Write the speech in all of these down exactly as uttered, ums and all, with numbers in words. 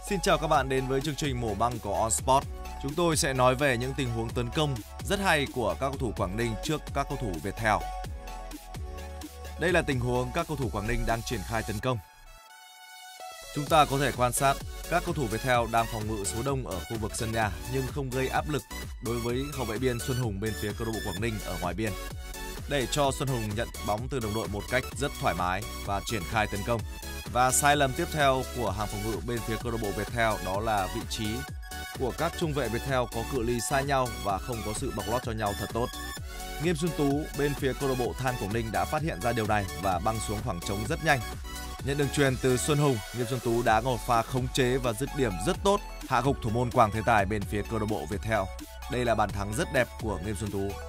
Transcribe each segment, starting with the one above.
Xin chào các bạn đến với chương trình Mổ băng của On Sport. Chúng tôi sẽ nói về những tình huống tấn công rất hay của các cầu thủ Quảng Ninh trước các cầu thủ Viettel. Đây là tình huống các cầu thủ Quảng Ninh đang triển khai tấn công. Chúng ta có thể quan sát các cầu thủ Viettel đang phòng ngự số đông ở khu vực sân nhà nhưng không gây áp lực đối với hậu vệ biên Xuân Hùng bên phía câu lạc bộ Quảng Ninh ở ngoài biên, để cho Xuân Hùng nhận bóng từ đồng đội một cách rất thoải mái và triển khai tấn công. Và sai lầm tiếp theo của hàng phòng ngự bên phía câu lạc bộ Viettel đó là vị trí của các trung vệ Viettel có cự ly xa nhau và không có sự bọc lót cho nhau thật tốt. Nghiêm Xuân Tú bên phía câu lạc bộ Than Quảng Ninh đã phát hiện ra điều này và băng xuống khoảng trống rất nhanh. Nhận đường chuyền từ Xuân Hùng, Nghiêm Xuân Tú đã có một pha khống chế và dứt điểm rất tốt, hạ gục thủ môn Quảng Thế Tài bên phía câu lạc bộ Viettel. Đây là bàn thắng rất đẹp của Nghiêm Xuân Tú.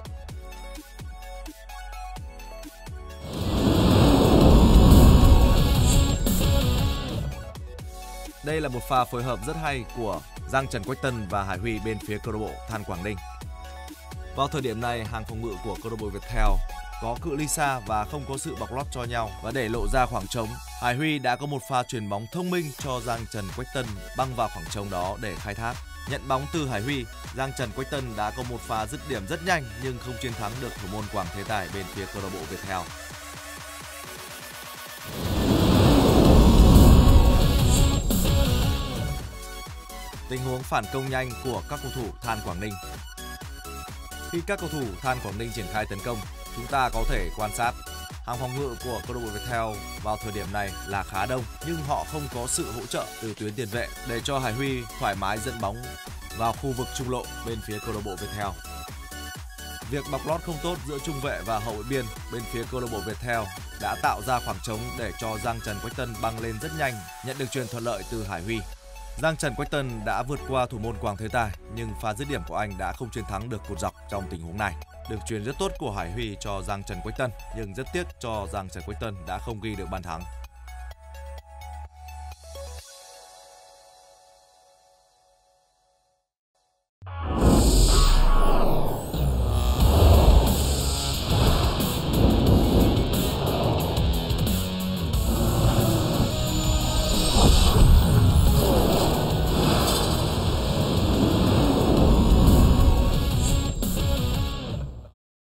Đây là một pha phối hợp rất hay của Giang Trần Quách Tân và Hải Huy bên phía câu lạc bộ Than Quảng Ninh. Vào thời điểm này, hàng phòng ngự của câu lạc bộ Viettel có cự ly xa và không có sự bọc lót cho nhau, và để lộ ra khoảng trống, Hải Huy đã có một pha chuyền bóng thông minh cho Giang Trần Quách Tân băng vào khoảng trống đó để khai thác. Nhận bóng từ Hải Huy, Giang Trần Quách Tân đã có một pha dứt điểm rất nhanh nhưng không chiến thắng được thủ môn Quảng Thế Tài bên phía câu lạc bộ Viettel. Tình huống phản công nhanh của các cầu thủ Than Quảng Ninh. Khi các cầu thủ Than Quảng Ninh triển khai tấn công, chúng ta có thể quan sát hàng phòng ngự của câu lạc bộ Viettel vào thời điểm này là khá đông, nhưng họ không có sự hỗ trợ từ tuyến tiền vệ để cho Hải Huy thoải mái dẫn bóng vào khu vực trung lộ bên phía câu lạc bộ Viettel. Việc bọc lót không tốt giữa trung vệ và hậu vệ biên bên phía câu lạc bộ Viettel đã tạo ra khoảng trống để cho Giang Trần Quách Tân băng lên rất nhanh, nhận được chuyền thuận lợi từ Hải Huy. Giang Trần Quách Tân đã vượt qua thủ môn Quảng Thế Tài nhưng pha dứt điểm của anh đã không chiến thắng được cột dọc trong tình huống này. Được chuyền rất tốt của Hải Huy cho Giang Trần Quách Tân nhưng rất tiếc cho Giang Trần Quách Tân đã không ghi được bàn thắng.